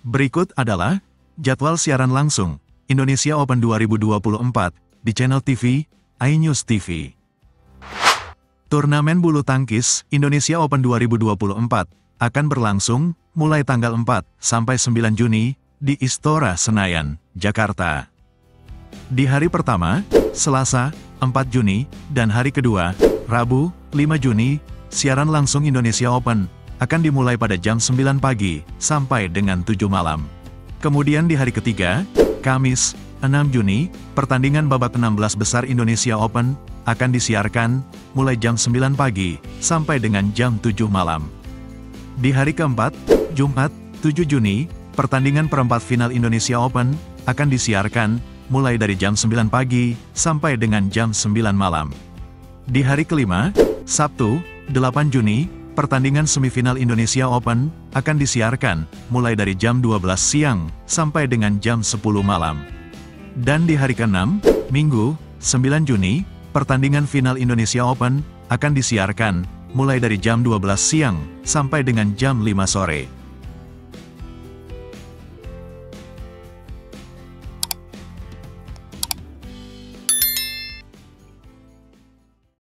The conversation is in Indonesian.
Berikut adalah jadwal siaran langsung Indonesia Open 2024 di channel TV iNews TV. Turnamen bulu tangkis Indonesia Open 2024 akan berlangsung mulai tanggal 4 sampai 9 Juni di Istora Senayan, Jakarta. Di hari pertama, Selasa, 4 Juni, dan hari kedua, Rabu, 5 Juni, siaran langsung Indonesia Open akan dimulai pada jam 9 pagi sampai dengan 7 malam. Kemudian di hari ketiga, Kamis, 6 Juni, pertandingan babak 16 besar Indonesia Open akan disiarkan mulai jam 9 pagi sampai dengan jam 7 malam. Di hari keempat, Jumat, 7 Juni, pertandingan perempat final Indonesia Open akan disiarkan mulai dari jam 9 pagi sampai dengan jam 9 malam. Di hari kelima, Sabtu, 8 Juni, pertandingan semifinal Indonesia Open akan disiarkan mulai dari jam 12 siang sampai dengan jam 10 malam. Dan di hari ke-6, Minggu, 9 Juni, pertandingan final Indonesia Open akan disiarkan mulai dari jam 12 siang sampai dengan jam 5 sore.